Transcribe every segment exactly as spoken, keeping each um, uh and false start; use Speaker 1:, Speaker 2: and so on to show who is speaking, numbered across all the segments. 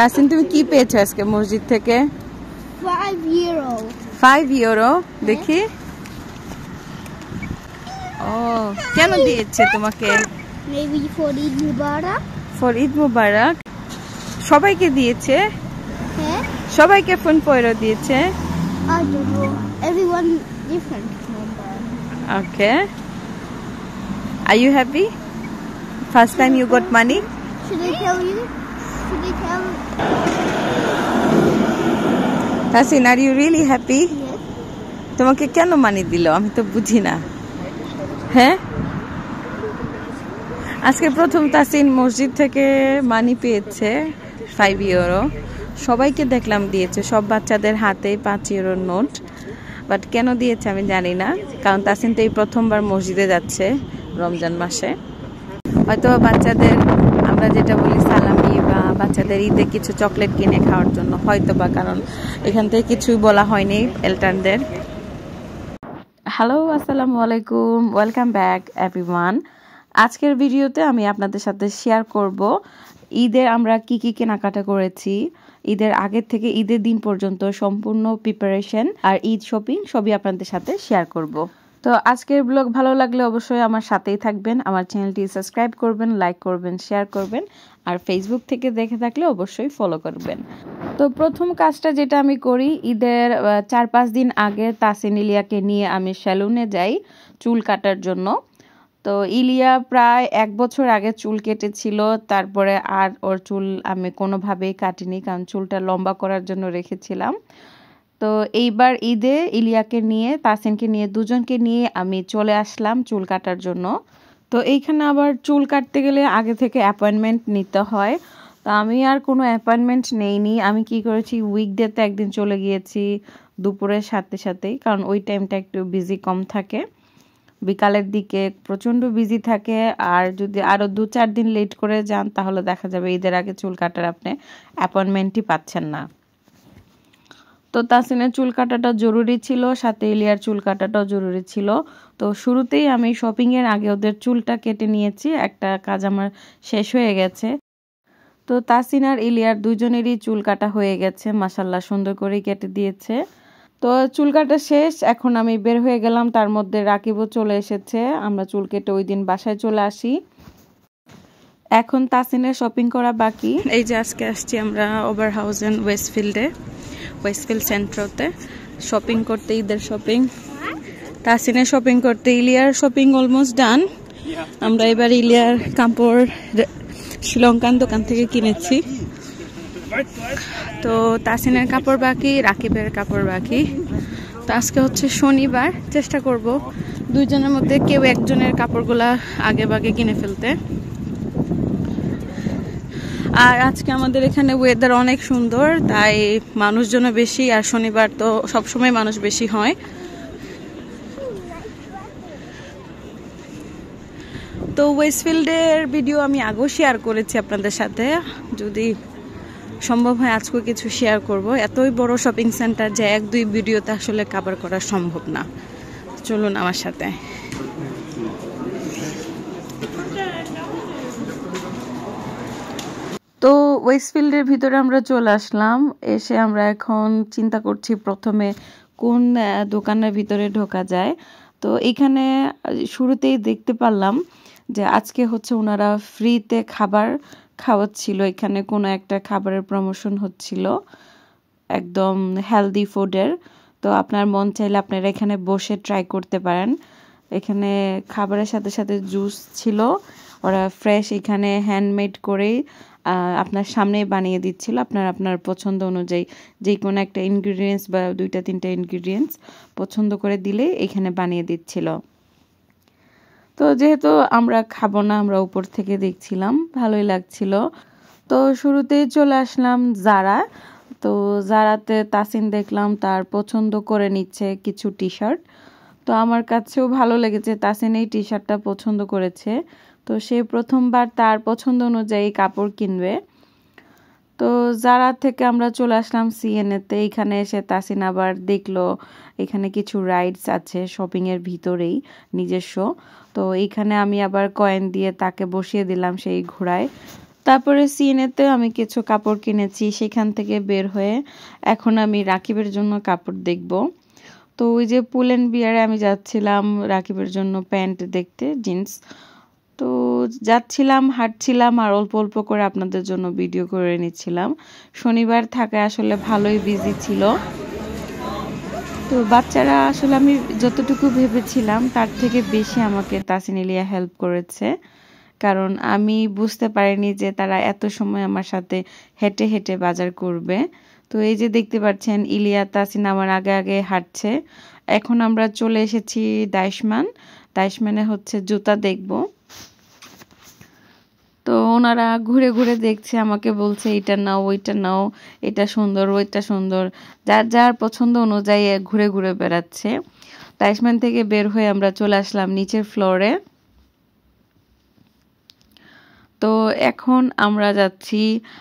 Speaker 1: তাসিন তুমি কি পেয়েছো আজকে মসজিদ থেকে?
Speaker 2: five euro.
Speaker 1: five euro দেখি। ও কেন দিয়েছে তোমাকে?
Speaker 2: Maybe for Eid Mubarak.
Speaker 1: For Eid Mubarak সবাইকে দিয়েছে?
Speaker 2: হ্যাঁ
Speaker 1: সবাইকে ফোন পয়রো দিয়েছে?
Speaker 2: I don't know. Everyone different number.
Speaker 1: Okay. Are you happy? First time you got money?
Speaker 2: Should I tell you? Should I tell?
Speaker 1: Tasin, are you really happy?
Speaker 2: Yes.
Speaker 1: তোমাকে কেন মানি দিল আমি তো বুঝি না। হ্যাঁ আজকে প্রথম তাসিন মসজিদ থেকে মানি পেয়েছে ফাইভ ইউরো। সবাইকে দেখলাম দিয়েছে, সব বাচ্চাদের হাতে পাঁচ ইউরোর নোট। বাট কেন দিয়েছে আমি জানি না, কারণ তাসিন তো এই প্রথমবার মসজিদে যাচ্ছে রমজান মাসে। হয়তো বাচ্চাদের আমরা যেটা বলি সালামি বা বাচ্চাদের ঈদে কিছু চকলেট কিনে খাওয়ার জন্য হয়তো বা, কারণ এখান থেকে কিছুই বলা হয়নি এলটানদের। হ্যালো আসসালামু আলাইকুম, ওয়েলকাম ব্যাক এভরিওয়ান। আজকের ভিডিওতে আমি আপনাদের সাথে শেয়ার করব ঈদের আমরা কি কি কেনাকাটা করেছি, ঈদের আগের থেকে ঈদের দিন পর্যন্ত সম্পূর্ণ প্রিপারেশন আর ঈদ শপিং সবই আপনাদের সাথে শেয়ার করব। তো আজকের ব্লগ ভালো লাগলে অবশ্যই আমার সাথেই থাকবেন, আমার চ্যানেলটি সাবস্ক্রাইব করবেন, লাইক করবেন, শেয়ার করবেন, আর ফেসবুক থেকে দেখে থাকলে অবশ্যই ফলো করবেন। তো প্রথম কাজটা যেটা আমি করি, ঈদের চার পাঁচ দিন আগে তাসিন ইলিয়াকে নিয়ে আমি সেলুনে যাই চুল কাটার জন্য। তো ইলিয়া প্রায় এক বছর আগে চুল কেটেছিল, তারপরে আর ওর চুল আমি কোনোভাবেই কাটিনি, কারণ চুলটা লম্বা করার জন্য রেখেছিলাম। তো এইবার ঈদে ইলিয়াকে নিয়ে তাসিনকে নিয়ে দুজনকে নিয়ে আমি চলে আসলাম চুল কাটার জন্য। তো এইখানে আবার চুল কাটতে গেলে আগে থেকে অ্যাপয়েন্টমেন্ট নিতে হয়। তো আমি আর কোনো অ্যাপয়েন্টমেন্ট নেইনি, আমি কি করেছি উইকডেতে একদিন চলে গিয়েছি দুপুরের সাথে সাথেই, কারণ ওই টাইমটা একটু বিজি কম থাকে, বিকালের দিকে প্রচণ্ড বিজি থাকে। আর যদি আরও দু চার দিন লেট করে যান তাহলে দেখা যাবে ঈদের আগে চুল কাটার আপনি অ্যাপয়েন্টমেন্টই পাচ্ছেন না। তো তাসিনের চুল কাটাটা জরুরি ছিল, সাথে ইলিয়ার চুল কাটাটাও জরুরি ছিল। তো শুরুতেই আমি শপিংয়ের আগে ওদের চুলটা কেটে নিয়েছি, একটা কাজ আমার শেষ হয়ে গেছে। তো তাসিন আর ইলিয়ার দুজনেরই চুল কাটা হয়ে গেছে, মাশাল্লাহ সুন্দর করেই কেটে দিয়েছে। তো চুল কাটা শেষ, এখন আমি বের হয়ে গেলাম, তার মধ্যে রাকিবও চলে এসেছে। আমরা চুল কেটে ওই দিন বাসায় চলে আসি। এখন তাসিনের শপিং করা বাকি। এই যে আজকে আসছি আমরা ওভার হাউজেন ওয়েস্টফিল্ডে, ওয়েস্টফিল্ড সেন্ট্রালতে শপিং করতে, ঈদের শপিং। তাসিনের শপিং করতে, ইলিয়ার শপিং অলমোস্ট ডান। আমরা এবার ইলিয়ার কাপড় শ্রীলঙ্কান দোকান থেকে কিনেছি। তো তাসিনের কাপড় বাকি, রাকিবের কাপড় বাকি। তো আজকে হচ্ছে শনিবার, চেষ্টা করব দুইজনের মধ্যে কেউ একজনের কাপড়গুলা আগে ভাগে কিনে ফেলতে। আর আজকে আমাদের এখানে ওয়েদার অনেক সুন্দর, তাই মানুষজনও বেশি, আর শনিবার তো সবসময় মানুষ বেশি হয়। তো ওয়েস্টফিল্ডের ভিডিও আমি আগেও শেয়ার করেছি আপনাদের সাথে, যদি সম্ভব হয় আজকে কিছু শেয়ার করব। এতই বড় শপিং সেন্টার যে এক দুই ভিডিওতে আসলে কভার করা সম্ভব না। চলুন আমার সাথে। তো ওয়েস্টফিল্ডের ভিতরে আমরা চলে আসলাম, এসে আমরা এখন চিন্তা করছি প্রথমে কোন দোকানের ভিতরে ঢোকা যায়। তো এখানে শুরুতেই দেখতে পারলাম যে আজকে হচ্ছে ওনারা ফ্রিতে খাবার খাওয়াচ্ছিল, এখানে কোনো একটা খাবারের প্রমোশন হচ্ছিল, একদম হেলদি ফুডের। তো আপনার মন চাইলে আপনারা এখানে বসে ট্রাই করতে পারেন। এখানে খাবারের সাথে সাথে জুস ছিল, ওরা ফ্রেশ এখানে হ্যান্ডমেড করেই আপনার সামনেই বানিয়ে দিচ্ছিল, আপনার আপনার পছন্দ অনুযায়ী যে কোনো একটা ইনগ্রিডিয়েন্টস বা দুইটা তিনটা ইনগ্রিডিয়েন্টস পছন্দ করে দিলে এখানে বানিয়ে দিচ্ছিল। তো যেহেতু আমরা খাবো না, আমরা উপর থেকে দেখছিলাম, ভালোই লাগছিল। তো শুরুতেই চলে আসলাম জারা। তো জারাতে তাসিন দেখলাম তার পছন্দ করে নিচ্ছে কিছু টি শার্ট। তো আমার কাছেও ভালো লেগেছে, তাসিন এই টি শার্টটা পছন্দ করেছে। তো সে প্রথমবার তার পছন্দ অনুযায়ী কাপড় কিনবে। তো জারা থেকে আমরা চলে আসলাম সিএনএতে। এখানে এসে তাসিন আবার দেখলো এখানে কিছু রাইডস আছে শপিংয়ের ভিতরেই নিজস্ব। তো এইখানে আমি আবার কয়েন দিয়ে তাকে বসিয়ে দিলাম সেই ঘোড়ায়। তারপরে সিএনএতে আমি কিছু কাপড় কিনেছি, সেখান থেকে বের হয়ে এখন আমি রাকিবের জন্য কাপড় দেখব। তো ওই যে পুল অ্যান্ড বিয়ারে আমি যাচ্ছিলাম রাকিবের জন্য প্যান্ট দেখতে, জিন্স। তো যাচ্ছিলাম, হাঁটছিলাম আর অল্প অল্প করে আপনাদের জন্য ভিডিও করে নিচ্ছিলাম। শনিবার থাকায় আসলে ভালোই বিজি ছিল। তো বাচ্চারা আসলে আমি যতটুকু ভেবেছিলাম তার থেকে বেশি আমাকে তাসিন ইলিয়া হেল্প করেছে, কারণ আমি বুঝতে পারিনি যে তারা এত সময় আমার সাথে হেঁটে হেঁটে বাজার করবে। তো এই যে দেখতে পাচ্ছেন ইলিয়া তাসিন আমার আগে আগে হাঁটছে। এখন আমরা চলে এসেছি দাইশমান। দাইশমানে হচ্ছে জুতা দেখব। তো ওনারা ঘুরে ঘুরে দেখছে, আমাকে বলছে এটা নাও, ওইটা নাও, এটা সুন্দর, ওইটা সুন্দর, যার যার পছন্দ অনুযায়ী ঘুরে ঘুরে বেড়াচ্ছে। দাইশমান থেকে বের হয়ে আমরা চলে আসলাম নিচের ফ্লোরে। তো এখন আমরা যাচ্ছি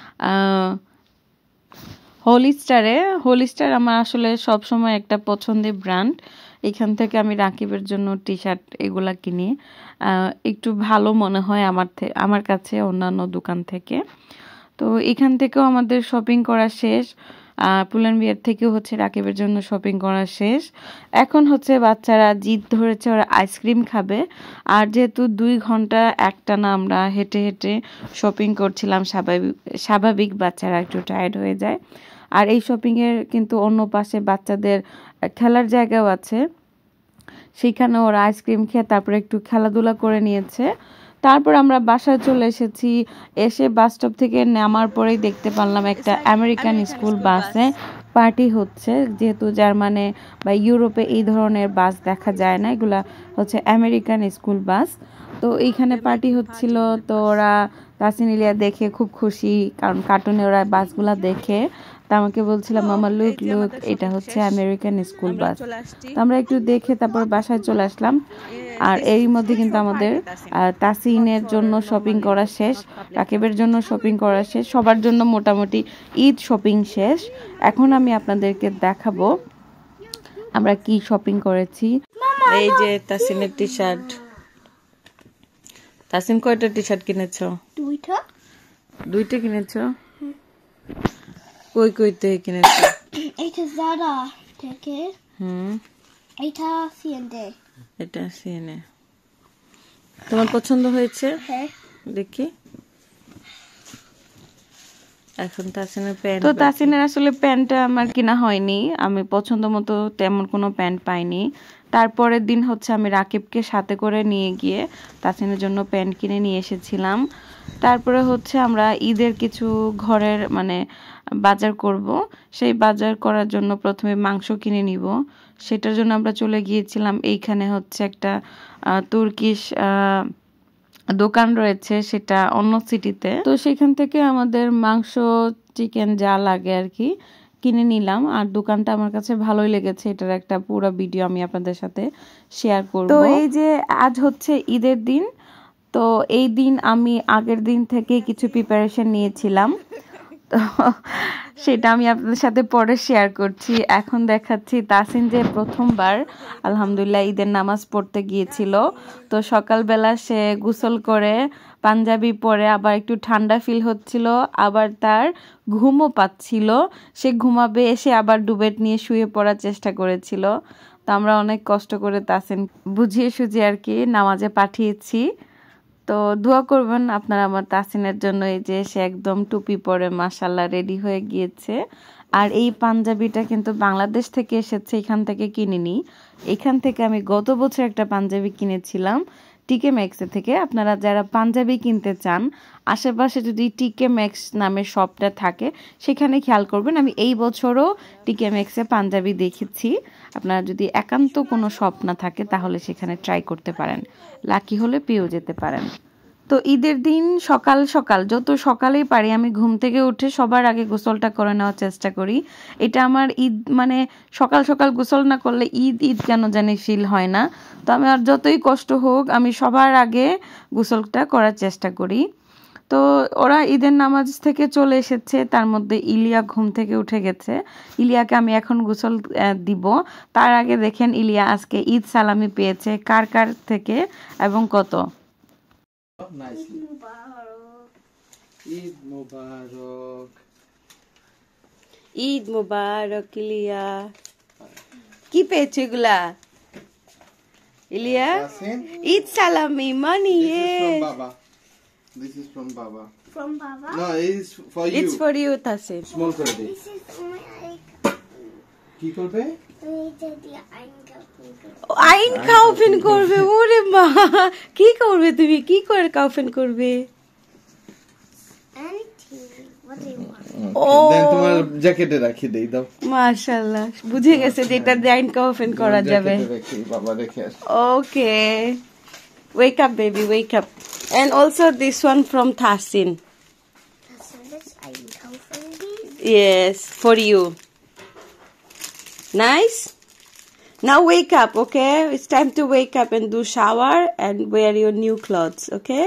Speaker 1: হলিস্টারে। হলিস্টার আমার আসলে সবসময় একটা পছন্দের ব্র্যান্ড। এখান থেকে আমি রাকিবের জন্য টি শার্ট এগুলা কিনি, একটু ভালো মনে হয় আমার আমার কাছে অন্যান্য দোকান থেকে। তো এখান থেকেও আমাদের শপিং করা শেষ, পুল অ্যান্ড বিয়ার থেকেও হচ্ছে রাকিবের জন্য শপিং করা শেষ। এখন হচ্ছে বাচ্চারা জিদ ধরেছে ওরা আইসক্রিম খাবে। আর যেহেতু দুই ঘন্টা একটানা আমরা হেঁটে হেঁটে শপিং করছিলাম, স্বাভাবিক স্বাভাবিক বাচ্চারা একটু টায়ার্ড হয়ে যায়। আর এই শপিংয়ের কিন্তু অন্য পাশে বাচ্চাদের খেলার জায়গাও আছে, সেখানে ওরা আইসক্রিম খেয়ে তারপরে একটু খেলাধুলা করে নিয়েছে। তারপর আমরা বাসায় চলে এসেছি। এসে বাস স্টপ থেকে নামার পরেই দেখতে পারলাম একটা আমেরিকান স্কুল বাসে পার্টি হচ্ছে। যেহেতু জার্মানে বা ইউরোপে এই ধরনের বাস দেখা যায় না, এগুলা হচ্ছে আমেরিকান স্কুল বাস। তো এইখানে পার্টি হচ্ছিল। তো ওরা তাসিন ইলিয়া দেখে খুব খুশি, কারণ কার্টুনে ওরা বাসগুলা দেখে। তা আমাকে বলছিলাম মামা লুক লুক, এটা হচ্ছে আমেরিকান স্কুল বাস। তো আমরা একটু দেখে তারপর বাসায় চলে আসলাম। আর এরই মধ্যে কিন্তু আমাদের তাসিনের জন্য শপিং করা শেষ, রাকিবের জন্য শপিং করা শেষ, সবার জন্য মোটামুটি ঈদ শপিং শেষ। এখন আমি আপনাদেরকে দেখাবো আমরা কি শপিং করেছি। এই যে তাসিনের টি শার্ট। তাসিন কয়টা টি শার্ট কিনেছো?
Speaker 2: দুইটা।
Speaker 1: দুইটা কিনেছো? কই কই থেকে কিনেছো?
Speaker 2: এটা জারা থেকে।
Speaker 1: হুম।
Speaker 2: এটা সিএনডে।
Speaker 1: এটা সিএনএ। তোমার পছন্দ হয়েছে?
Speaker 2: হ্যাঁ।
Speaker 1: দেখি। এখন তাসিনের প্যান্ট। তো তাসিনের আসলে প্যান্টটা আমার কিনা হয়নি, আমি পছন্দ মতো তেমন কোনো প্যান্ট পাইনি। তারপরের দিন হচ্ছে আমি রাকিবকে সাথে করে নিয়ে গিয়ে তাসিনের জন্য প্যান্ট কিনে নিয়ে এসেছিলাম। তারপরে হচ্ছে আমরা ঈদের কিছু ঘরের মানে বাজার করব, সেই বাজার করার জন্য প্রথমে মাংস কিনে নিব। সেটার জন্য আমরা চলে গিয়েছিলাম, এইখানে হচ্ছে একটা তুর্কিশ দোকান রয়েছে, সেটা অন্য সিটিতে। তো সেখান থেকে আমাদের মাংস চিকেন যা লাগে আর কি কিনে নিলাম। আর দোকানটা আমার কাছে ভালোই লেগেছে, এটার একটা পুরো ভিডিও আমি আপনাদের সাথে শেয়ার করব। তো এই যে আজ হচ্ছে ঈদের দিন, তো এই দিন আমি আগের দিন থেকে কিছু প্রিপারেশন নিয়েছিলাম, তো সেটা আমি আপনাদের সাথে পরে শেয়ার করছি। এখন দেখাচ্ছি তাসিন যে প্রথমবার আলহামদুলিল্লাহ ঈদের নামাজ পড়তে গিয়েছিল। তো সকালবেলা সে গোসল করে পাঞ্জাবি পরে, আবার একটু ঠান্ডা ফিল হচ্ছিল, আবার তার ঘুমও পাচ্ছিল, সে ঘুমাবে, এসে আবার ডুবেট নিয়ে শুয়ে পড়ার চেষ্টা করেছিল। তো আমরা অনেক কষ্ট করে তাসিন বুঝিয়ে সুঝিয়ে আর কি নামাজে পাঠিয়েছি। তো দোয়া করবেন আপনারা আমার তাসিনের জন্য। এই যে সে একদম টুপি পরে মাশাআল্লাহ রেডি হয়ে গিয়েছে। আর এই পাঞ্জাবিটা কিন্তু বাংলাদেশ থেকে এসেছে, এখান থেকে কিনিনি। এখান থেকে আমি গত বছর একটা পাঞ্জাবি কিনেছিলাম টিকে ম্যাক্সে থেকে। আপনারা যারা পাঞ্জাবি কিনতে চান, আশেপাশে যদি টিকে ম্যাক্স নামের শপটা থাকে সেখানে খেয়াল করবেন। আমি এই বছরও টিকে ম্যাক্সে পাঞ্জাবি দেখেছি। আপনারা যদি একান্ত কোনো শপ না থাকে তাহলে সেখানে ট্রাই করতে পারেন, লাকি হলে পেয়েও যেতে পারেন। তো ঈদের দিন সকাল সকাল, যত সকালেই পারি আমি ঘুম থেকে উঠে সবার আগে গোসলটা করে নেওয়ার চেষ্টা করি। এটা আমার ঈদ মানে সকাল সকাল গোসল না করলে ঈদ ঈদ কেন জানি ফিল হয় না। তো আমি আর যতই কষ্ট হোক আমি সবার আগে গোসলটা করার চেষ্টা করি। তো ওরা ঈদের নামাজ থেকে চলে এসেছে, তার মধ্যে ইলিয়া ঘুম থেকে উঠে গেছে। ইলিয়াকে আমি এখন গোসল দিব। তার আগে দেখেন ইলিয়া আজকে ঈদ সালামি পেয়েছে কার কার থেকে এবং কত।
Speaker 3: ঈদ মোবারক।
Speaker 1: ঈদ মোবারক ইলিয়া। কি পেয়েছো এগুলা ইলিয়া?
Speaker 3: Tasin,
Speaker 1: ঈদ সালামি মানি।
Speaker 3: this is from Baba. This is from Baba.
Speaker 2: From Baba.
Speaker 3: No, it's for you.
Speaker 1: It's for you Tasin.
Speaker 3: Small করে দে।
Speaker 2: This is for my like.
Speaker 3: কি করবে?
Speaker 1: আইন কাউফেন করবে। ওরে মা, কি করবে তুমি? কি করে কাউফেন করবে?
Speaker 2: What do you want?
Speaker 1: ও
Speaker 3: দেন তোমার জ্যাকেটে রাখি দেই দাও।
Speaker 1: মাশাআল্লাহ, বুঝে গেছে যে এটা দিয়ে আইন কাউফেন করা যাবে।
Speaker 3: জ্যাকেটে রাখি, বাবা রেখে আসে।
Speaker 1: Okay. Wake up, baby, wake up. And also this one from Tasin.
Speaker 2: So this I come from these.
Speaker 1: Yes, for you. Nice? Now wake up, okay? It's time to wake up and do shower and wear your new clothes, okay?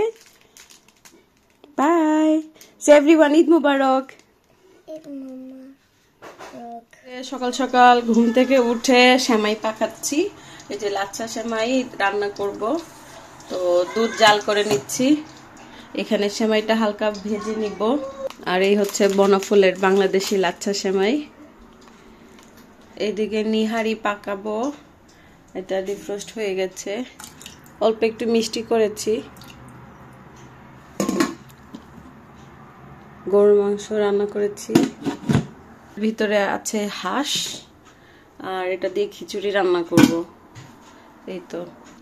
Speaker 1: Bye. Say everyone, Eid Mubarak.
Speaker 2: Eid Mubarak.
Speaker 1: সকাল সকাল ঘুম থেকে উঠে সেমাই পাকাচ্ছি। এই যে লাচ্ছা সেমাই রান্না করব, তো দুধ জাল করে নিচ্ছি। এখানে সেমাইটা হালকা ভেজে নিব। আর এই হচ্ছে বনফুলের বাংলাদেশি লাচ্ছা সেমাই। এইদিকে নিহারি পাকাবো, এটা ডিফ্রস্ট হয়ে গেছে, অল্প একটু মিষ্টি করেছি। গরুর মাংস রান্না করেছি, ভিতরে আছে হাঁস, আর এটা দিয়ে খিচুড়ি রান্না করব। এই তো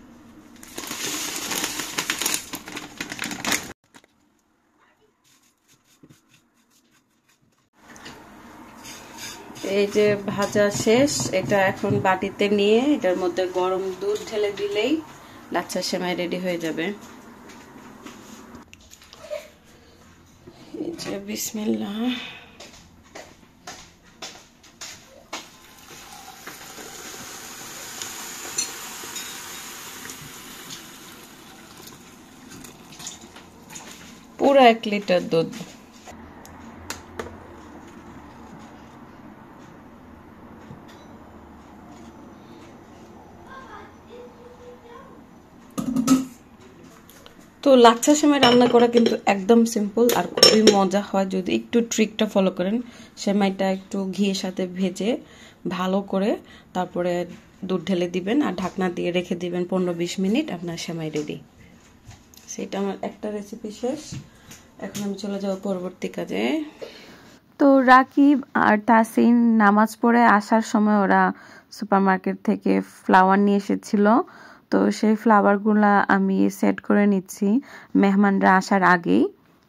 Speaker 1: এই যে ভাজা শেষ, এটা এখন বাটিতে নিয়ে এটার মধ্যে গরম দুধ ঢেলে দিলেই লাচ্ছা সেমাই রেডি হয়ে যাবে। এই যে বিসমিল্লাহ। পুরো এক লিটার দুধ। তো লাচ্ছা সেমাই রান্না করা কিন্তু একদম সিম্পল আর খুবই মজা হয় যদি একটু ট্রিকটা ফলো করেন। সেমাইটা একটু ঘিয়ের সাথে ভেজে ভালো করে তারপরে দুধ ঢেলে দিবেন আর ঢাকনা দিয়ে রেখে দিবেন পনেরো বিশ মিনিট, আপনার সেমাই রেডি। সেটা আমার একটা রেসিপি শেষ। এখন আমি চলে যাব পরবর্তী কাজে। তো রাকিব আর তাসিন নামাজ পড়ে আসার সময় ওরা সুপারমার্কেট থেকে ফ্লাওয়ার নিয়ে এসেছিল, তো সেই ফ্লাওয়ারগুলো আমি সেট করে নিচ্ছি মেহমানরা আসার আগেই।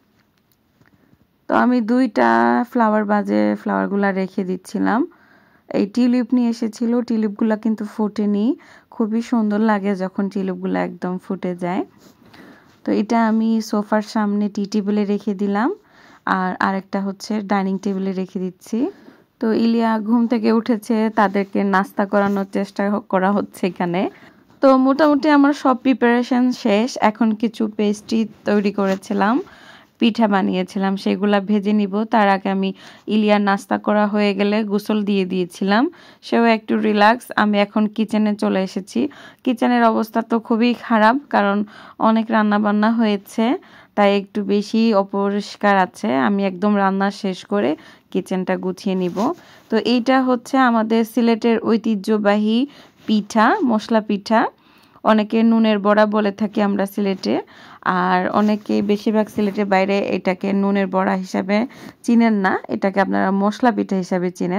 Speaker 1: তো আমি দুইটা ফ্লাওয়ার বাজে ফ্লাওয়ারগুলো রেখে দিচ্ছিলাম। এই টিউলিপ নিয়ে এসেছিল, টিউলিপগুলো কিন্তু ফোটেনি, খুবই সুন্দর লাগে যখন টিউলিপগুলো একদম ফুটে যায়। তো এটা আমি সোফার সামনে টি টেবিলে রেখে দিলাম, আর আরেকটা হচ্ছে ডাইনিং টেবিলে রেখে দিচ্ছি। তো ইলিয়া ঘুম থেকে উঠেছে, তাদেরকে নাস্তা করানোর চেষ্টা করা হচ্ছে এখানে। তো মোটামুটি আমার সব প্রিপারেশন শেষ। এখন কিছু পেস্ট্রি তৈরি করেছিলাম, পিঠা বানিয়েছিলাম, সেগুলা ভেজে নিব। তার আগে আমি ইলিয়ার নাস্তা করা হয়ে গেলে গোসল দিয়ে দিয়েছিলাম, সেও একটু রিল্যাক্স। আমি এখন কিচেনে চলে এসেছি। কিচেনের অবস্থা তো খুবই খারাপ, কারণ অনেক রান্না বান্না হয়েছে, তাই একটু বেশি অপরিষ্কার আছে। আমি একদম রান্না শেষ করে কিচেনটা গুছিয়ে নিব। তো এইটা হচ্ছে আমাদের সিলেটের ঐতিহ্যবাহী পিঠা, মশলা পিঠা। অনেকে নুনের বড়া বলে থাকি আমরা সিলেটে, আর অনেকে বেশিরভাগ সিলেটের বাইরে এটাকে নুনের বড়া হিসাবে চিনেন না, এটাকে আপনারা মশলা পিঠা হিসাবে চিনেন।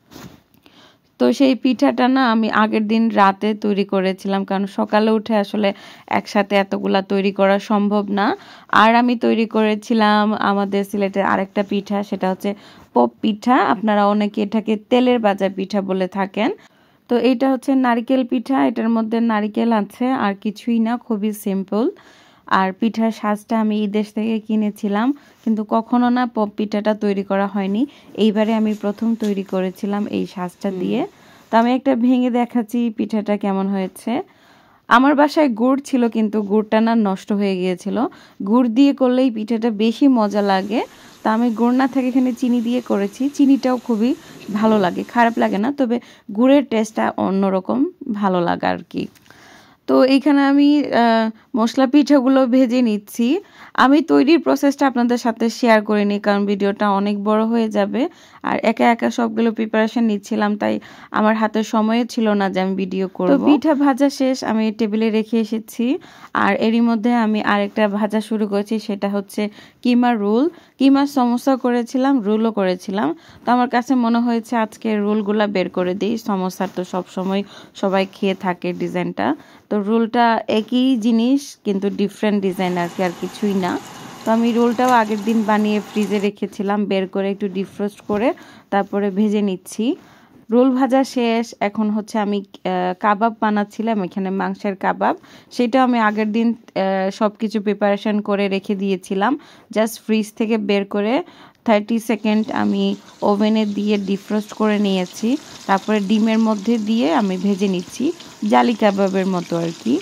Speaker 1: তো সেই পিঠাটা না আমি আগের দিন রাতে তৈরি করেছিলাম, কারণ সকালে উঠে আসলে একসাথে এতগুলা তৈরি করা সম্ভব না। আর আমি তৈরি করেছিলাম আমাদের সিলেটের আরেকটা পিঠা, সেটা হচ্ছে পপ পিঠা। আপনারা অনেকে এটাকে তেলের ভাজা পিঠা বলে থাকেন। তো এইটা হচ্ছে নারকেল পিঠা, এটার মধ্যে নারকেল আছে আর কিছুই না, খুবই সিম্পল। আর পিঠার সাজটা আমি এই দেশ থেকে কিনেছিলাম, কিন্তু কখনো না পপ পিঠাটা তৈরি করা হয়নি। এইবারে আমি প্রথম তৈরি করেছিলাম এই সাজটা দিয়ে। তো আমি একটা ভেঙে দেখাচ্ছি পিঠাটা কেমন হয়েছে। আমার বাসায় গুড় ছিল, কিন্তু গুড়টা না নষ্ট হয়ে গিয়েছিল। গুড় দিয়ে করলেই পিঠাটা বেশি মজা লাগে, তা আমি গুড় না থেকে এখানে চিনি দিয়ে করেছি। চিনিটাও খুবই ভালো লাগে, খারাপ লাগে না, তবে গুড়ের টেস্টটা অন্যরকম ভালো লাগে আর কি। তো এইখানে আমি মশলা পিঠাগুলো ভেজে নিচ্ছি। আমি তৈরির প্রসেসটা আপনাদের সাথে শেয়ার করিনি, কারণ ভিডিওটা অনেক বড় হয়ে যাবে। আর একা একা সবগুলো প্রিপারেশন নিচ্ছিলাম, তাই আমার হাতে সময়ও ছিল না যে আমি ভিডিও করব। তো পিঠা ভাজা শেষ, আমি টেবিলে রেখে এসেছি। আর এরই মধ্যে আমি আরেকটা ভাজা শুরু করেছি, সেটা হচ্ছে কিমা রোল। কিমার সমোসা করেছিলাম, রোলও করেছিলাম। তো আমার কাছে মনে হয়েছে আজকে রোলগুলা বের করে দিই। সমোসার তো সবসময় সবাই খেয়ে থাকে ডিজাইনটা। তো রোলটা একই জিনিস কিন্তু ডিফারেন্ট ডিজাইন আর কি, আর কিছুই না। তো আমি রোলটাও আগের দিন বানিয়ে ফ্রিজে রেখেছিলাম, বের করে একটু ডিফ্রোস্ট করে তারপরে ভেজে নিচ্ছি। রোল ভাজা শেষ। এখন হচ্ছে আমি কাবাব বানাচ্ছিলাম, এখানে মাংসের কাবাব। সেটা আমি আগের দিন সব কিছু প্রিপারেশন করে রেখে দিয়েছিলাম, জাস্ট ফ্রিজ থেকে বের করে থার্টি সেকেন্ড আমি ওভেনে দিয়ে ডিফ্রোস্ট করে নিয়েছি। তারপরে ডিমের মধ্যে দিয়ে আমি ভেজে নিচ্ছি, জালি কাবাবের মতো আর কি।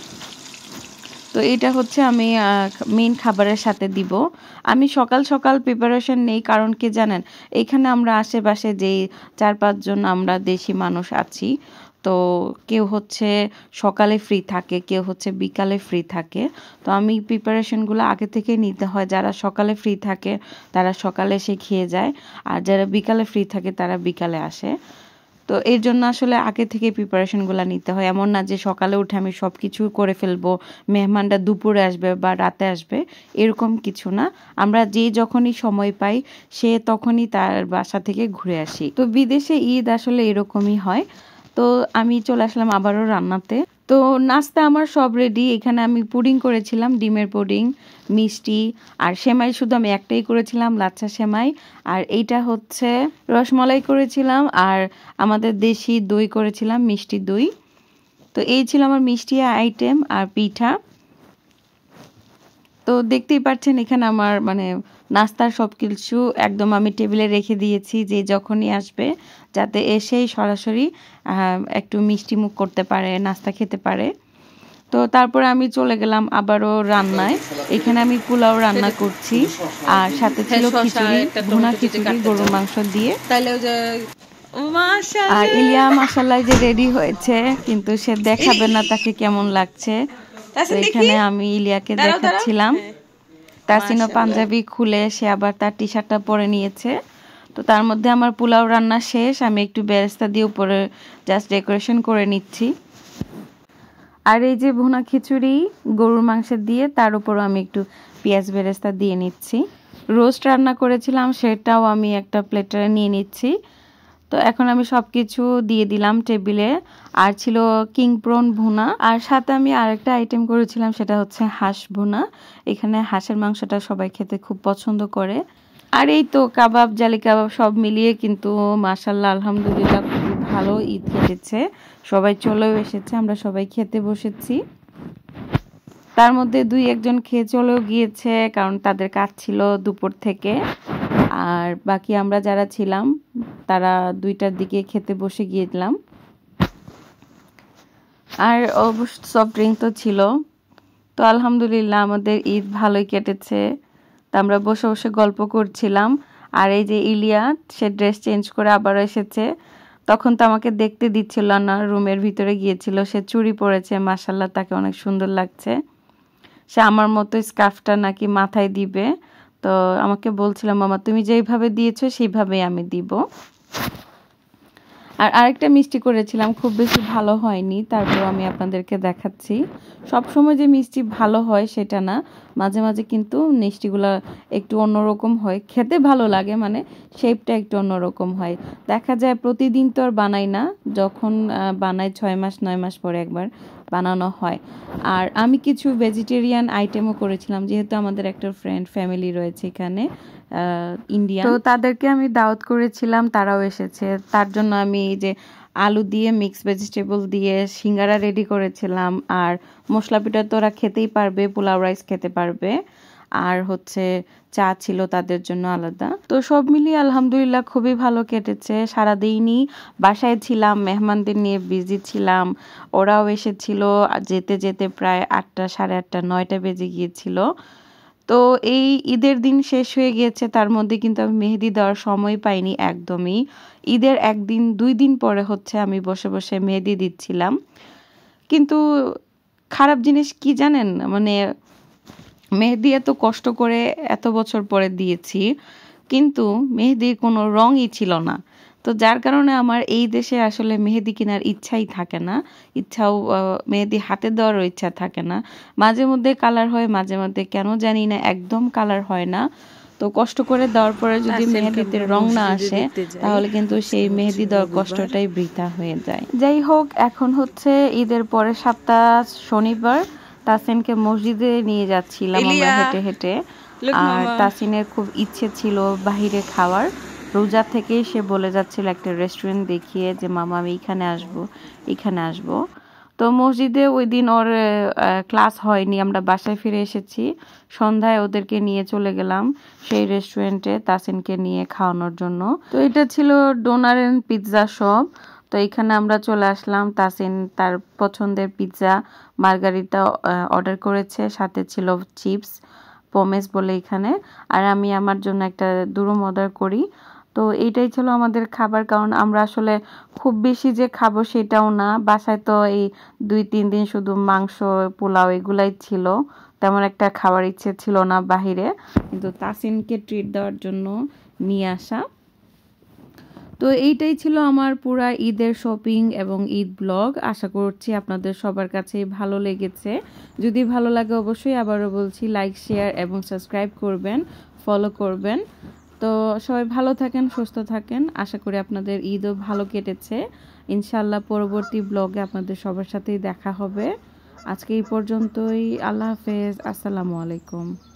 Speaker 1: তো এটা হচ্ছে আমি মেইন খাবারের সাথে দিব। আমি সকাল সকাল প্রিপারেশন নেই, কারণ কি জানেন, এইখানে আমরা আশেপাশে যেই চার পাঁচজন আমরা দেশি মানুষ আছি, তো কেউ হচ্ছে সকালে ফ্রি থাকে, কেউ হচ্ছে বিকালে ফ্রি থাকে। তো আমি প্রিপারেশনগুলো আগে থেকে নিতে হয়। যারা সকালে ফ্রি থাকে তারা সকালে এসে খেয়ে যায়, আর যারা বিকালে ফ্রি থাকে তারা বিকালে আসে। তো এর জন্য আসলে আগে থেকে প্রিপারেশনগুলো নিতে হয়। এমন না যে সকালে উঠে আমি সব কিছু করে ফেলবো, মেহমানরা দুপুরে আসবে বা রাতে আসবে, এরকম কিছু না। আমরা যে যখনই সময় পাই সে তখনই তার বাসা থেকে ঘুরে আসি। তো বিদেশে ঈদ আসলে এরকমই হয়। তো আমি চলে আসলাম আবারও রান্নাতে। তো নাস্তা আমার সব রেডি। এখানে আমি পুডিং করেছিলাম, ডিমের পুডিং, মিষ্টি আর সেমাই। শুধু আমি একটাই করেছিলাম, লাচ্ছা সেমাই। আর এইটা হচ্ছে রসমালাই করেছিলাম, আর আমাদের দেশি দই করেছিলাম, মিষ্টি দই। তো এই ছিল আমার মিষ্টি আইটেম আর পিঠা। তো দেখতেই পাচ্ছেন এখানে আমার মানে নাস্তার সব কিছু একদম আমি টেবিলে রেখে দিয়েছি, যে যখনই আসবে যাতে এসেই সরাসরি একটু মিষ্টি মুখ করতে পারে, নাস্তা খেতে পারে। তো তারপরে আমি চলে গেলাম আবারও রান্নায়। এখানে আমি পোলাও রান্না করছি, আর সাথে ছিল খিচুড়ি, ভুনা খিচুড়ি গরুর মাংস দিয়ে। আর ইলিয়া মাশাআল্লাহ যে রেডি হয়েছে, কিন্তু সে দেখাবে না তাকে কেমন লাগছে। তো এখানে আমি ইলিয়াকে দেখাচ্ছিলাম। তাসিনো পাঞ্জাবি খুলে সে আবার তার টি শার্টটা পরে নিয়েছে। তো তার মধ্যে আমার পোলাও রান্না শেষ, আমি একটু বেরেস্তা দিয়ে উপরে জাস্ট ডেকোরেশন করে নিচ্ছি। আর এই যে ভুনা খিচুড়ি গরুর মাংসের দিয়ে, তার উপরও আমি একটু পেঁয়াজ বেরেস্তা দিয়ে নিচ্ছি। রোস্ট রান্না করেছিলাম, সেটাও আমি একটা প্লেটে নিয়ে নিচ্ছি। তো এখন আমি সব কিছু দিয়ে দিলাম টেবিলে। আর ছিল কিং প্রন ভুনা, আর সাথে আমি আরেকটা আইটেম করেছিলাম, সেটা হচ্ছে হাঁস ভুনা। এখানে হাঁসের মাংসটা সবাই খেতে খুব পছন্দ করে। আর এই তো কাবাব, জালি কাবাব সব মিলিয়ে কিন্তু মাশাআল্লাহ আলহামদুলিল্লাহ খুব ভালো ঈদ কেটেছে। সবাই চলেও এসেছে, আমরা সবাই খেতে বসেছি। তার মধ্যে দুই একজন খেয়ে চলেও গিয়েছে, কারণ তাদের কাজ ছিল দুপুর থেকে। আর বাকি আমরা যারা ছিলাম তারা দুইটার দিকে খেতে বসে গিয়েছিলাম। আর অবশ্য সফট ড্রিঙ্ক তো ছিল। তো আলহামদুলিল্লাহ আমাদের ঈদ ভালোই কেটেছে। তা আমরা বসে বসে গল্প করছিলাম। আর এই যে ইলিয়া, সে ড্রেস চেঞ্জ করে আবার এসেছে। তখন তো আমাকে দেখতে দিচ্ছিল না, রুমের ভিতরে গিয়েছিল। সে চুড়ি পরেছে, মাশাআল্লাহ তাকে অনেক সুন্দর লাগছে। সে আমার মতো স্কার্ফটা নাকি মাথায় দিবে। তো আমাকে বলছিলাম, মামা তুমি যেইভাবে দিয়েছো সেইভাবেই আমি দিব। আর আরেকটা মিষ্টি করেছিলাম, খুব বেশি ভালো হয়নি, তারপর আমি আপনাদেরকে দেখাচ্ছি। সব সময় যে মিষ্টি ভালো হয় সেটা না, মাঝে মাঝে কিন্তু মিষ্টিগুলো একটু অন্যরকম হয়, খেতে ভালো লাগে, মানে শেপটা একটু অন্যরকম হয়। দেখা যায় প্রতিদিন তো আর বানাই না, যখন বানাই ছয় মাস নয় মাস পরে একবার বানানো হয়। আর আমি কিছু ভেজিটেরিয়ান আইটেমও করেছিলাম, যেহেতু আমাদের একটা ফ্রেন্ড ফ্যামিলি রয়েছে এখানে ইন্ডিয়া, তো তাদেরকে আমি দাওয়াত করেছিলাম, তারাও এসেছে। তার জন্য আমি এই যে আলু দিয়ে মিক্স ভেজিটেবল দিয়ে সিঙ্গারা রেডি করেছিলাম। আর মশলা পিঠা তো ওরা খেতেই পারবে, পোলাও রাইস খেতে পারবে। আর হচ্ছে চা ছিল তাদের জন্য আলাদা। তো সব মিলিয়ে আলহামদুলিল্লাহ খুবই ভালো কেটেছে। সারাদিনই বাসায় ছিলাম, মেহমানদের নিয়ে বিজি ছিলাম। ওরাও এসেছিল, যেতে যেতে প্রায় আটটা সাড়ে আটটা নয়টা বেজে গিয়েছিল। তো এই ঈদের দিন শেষ হয়ে গিয়েছে, তার মধ্যে কিন্তু আমি মেহেদি দেওয়ার সময় পাইনি একদমই। ঈদের একদিন দুই দিন পরে হচ্ছে আমি বসে বসে মেহেদি দিচ্ছিলাম। কিন্তু খারাপ জিনিস কি জানেন, মানে মেহেদি এত কষ্ট করে এত বছর পরে দিয়েছি, কিন্তু মেহেদির কোনো রঙই ছিল না। তো যার কারণে আমার এই দেশে আসলে মেহেদি কেনার ইচ্ছাই থাকে না, ইচ্ছাও মেহেদি হাতে দেওয়ারও ইচ্ছা থাকে না। মাঝে মধ্যে কালার হয়, মাঝে মধ্যে কেন জানি না একদম কালার হয় না। তো কষ্ট করে দেওয়ার পরে যদি মেহেদিতে রং না আসে তাহলে কিন্তু সেই মেহেদি দেওয়ার কষ্টটাই বৃথা হয়ে যায়। যাই হোক, এখন হচ্ছে ঈদের পরে সপ্তাহ শনিবার তাসিনকে মসজিদে নিয়ে যাচ্ছিলাম আমরা হেঁটে হেঁটে। আর তাসিনের খুব ইচ্ছে ছিল বাহিরে খাওয়ার, রোজা থেকেই সে বলে যাচ্ছিল একটা রেস্টুরেন্ট দেখিয়ে যে মামা আমি এখানে আসবো এখানে আসবো। তো মসজিদে ওই দিন ওর ক্লাস হয়নি, আমরা বাসায় ফিরে এসেছি। সন্ধ্যায় ওদেরকে নিয়ে চলে গেলাম সেই রেস্টুরেন্টে তাসিনকে নিয়ে খাওয়ানোর জন্য। তো এটা ছিল ডোনার এন্ড পিৎজা শপ। তো এখানে আমরা চলে আসলাম। তাসিন তার পছন্দের পিৎজা মার্গারিটা অর্ডার করেছে, সাথে ছিল চিপস পমেস বলে এখানে, আর আমি আমার জন্য একটা দুরুম অর্ডার করি। তো এইটাই ছিল আমাদের খাবার, কারণ আমরা আসলে খুব বেশি যে খাবো সেটাও না। বাসায় তো এই দুই তিন দিন শুধু মাংস পোলাও এগুলাই ছিল, তেমন একটা খাওয়ার ইচ্ছে ছিল না বাহিরে, কিন্তু তাসিনকে ট্রিট দেওয়ার জন্য নিয়ে আসা। তো এইটাই ছিল আমার পুরা ঈদের শপিং এবং ঈদ ব্লগ। আশা করছি আপনাদের সবার কাছেই ভালো লেগেছে। যদি ভালো লাগে অবশ্যই আবারও বলছি লাইক শেয়ার এবং সাবস্ক্রাইব করবেন, ফলো করবেন। তো সবাই ভালো থাকেন, সুস্থ থাকেন। আশা করি আপনাদের ঈদও ভালো কেটেছে। ইনশাআল্লাহ পরবর্তী ব্লগে আপনাদের সবার সাথেই দেখা হবে। আজকে এই পর্যন্তই। আল্লাহ হাফেজ, আসসালামু আলাইকুম।